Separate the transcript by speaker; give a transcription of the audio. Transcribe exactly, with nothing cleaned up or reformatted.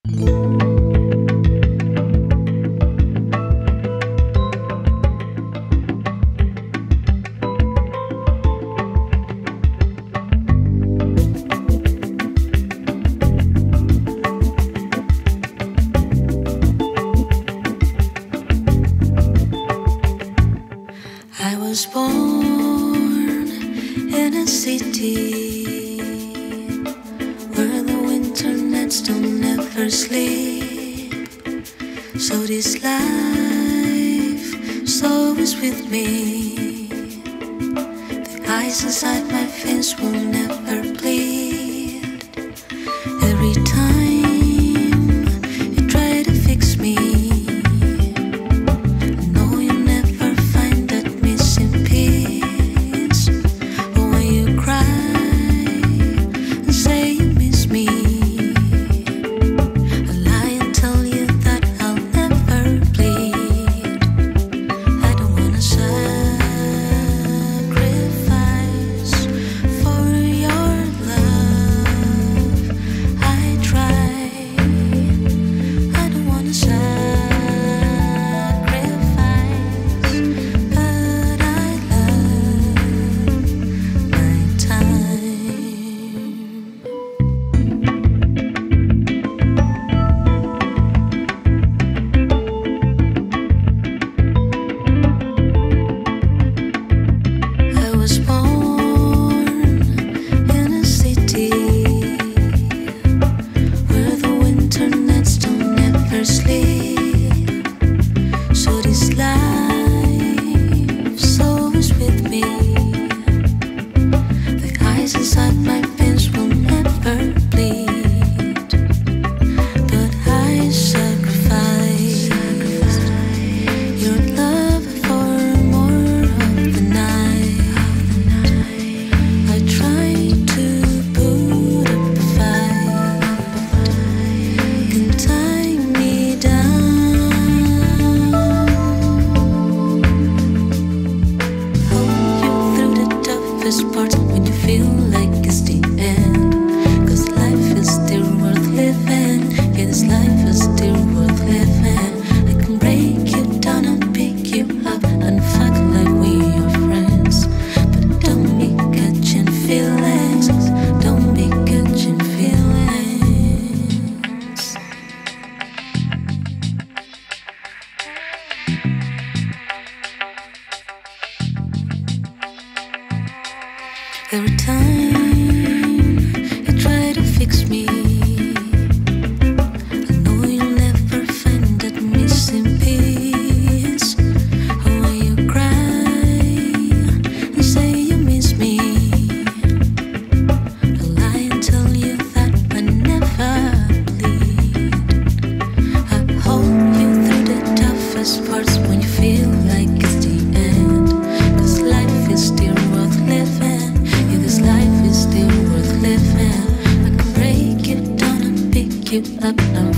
Speaker 1: I was born in a city where the winter nights don't ever sleep. So this life so is with me. The ice inside my veins will never bleed. Every time you try to fix me, part when you feel like it's the end. 'Cause life is still worth living. Yeah, this life is still worth living. I can break you down and pick you up and fuck like we are friends. But don't be catching feelings. Don't be catching feelings. Every time you try to fix me, I know you'll never find that missing piece. Oh, when you cry and say you miss me, I'll lie and tell you that I never bleed. I hold you through the toughest parts when you feel like it's the end. 'Cause life is still worth living. This life is still worth living. I can break it down and pick you up and